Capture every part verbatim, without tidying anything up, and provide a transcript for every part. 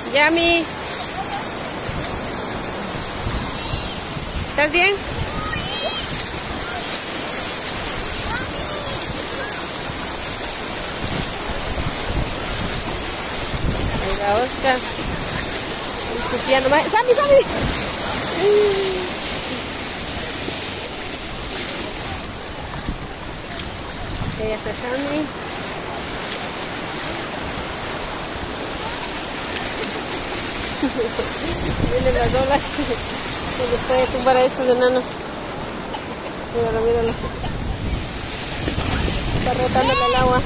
Yami. ¿Estás bien? Ahí va Oscar. Y Sofía nomás. ¡Sami, Sami! Ahí está Sami. Vienen las olas. Se les puede tumbar a estos enanos. Míralo, míralo. Está rotándole el agua.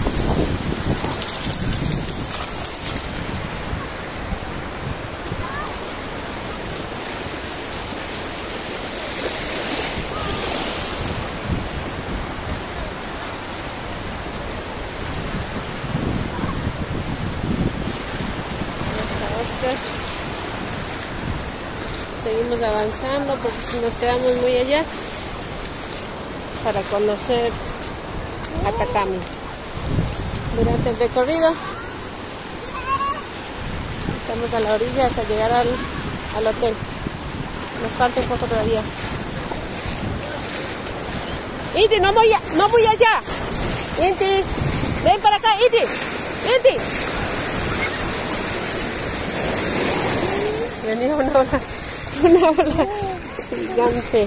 Seguimos avanzando porque nos quedamos muy allá para conocer Atacames. Durante el recorrido estamos a la orilla hasta llegar al, al hotel. Nos falta un poco todavía. Inti, no voy, a, no voy allá. Inti, ven para acá, Inti. Inti. Venía una ola, una ola gigante.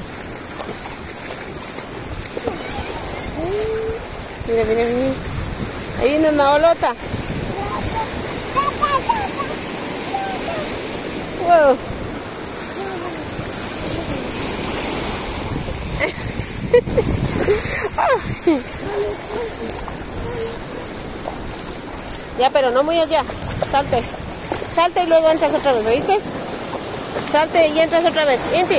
Mira, mira, mira. Ahí viene una olota. Wow. Ya, pero no muy allá. Salte. Salte y luego entras otra vez, ¿viste? Salte y entras otra vez. Inti.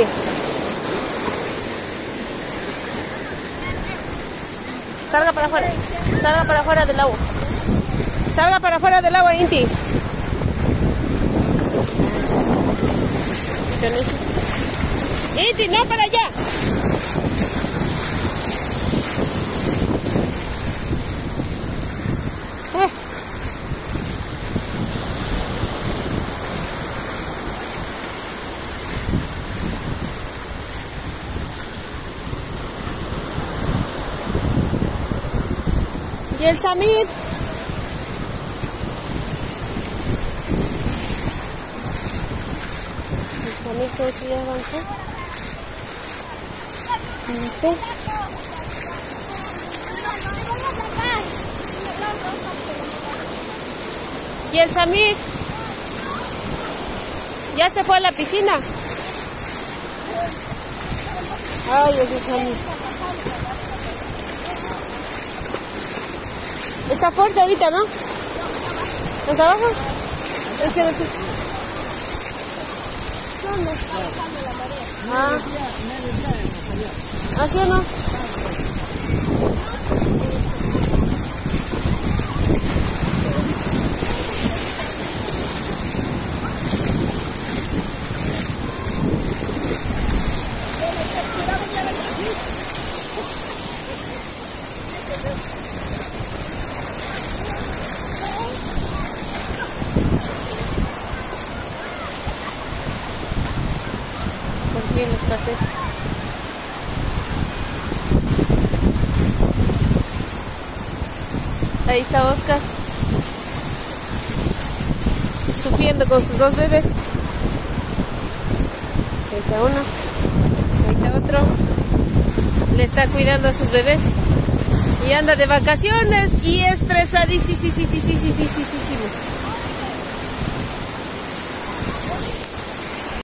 Salga para afuera. Salga para afuera del agua. Salga para afuera del agua, Inti. Inti, no para allá. Ah. ¿Y el Samir? ¿El Samir todo sí avanzó? ¿Viste? ¿Y el Samir? ¿Ya se fue a la piscina? Ay, ese Samir. Está fuerte ahorita, ¿no? ¿Está abajo? Es que no sé. ¿Dónde? Ah. ¿Así o no? Por fin los pasé. Ahí está Oscar, sufriendo con sus dos bebés. Ahí está uno, ahí está otro. Le está cuidando a sus bebés. Y anda de vacaciones y estresadísimo.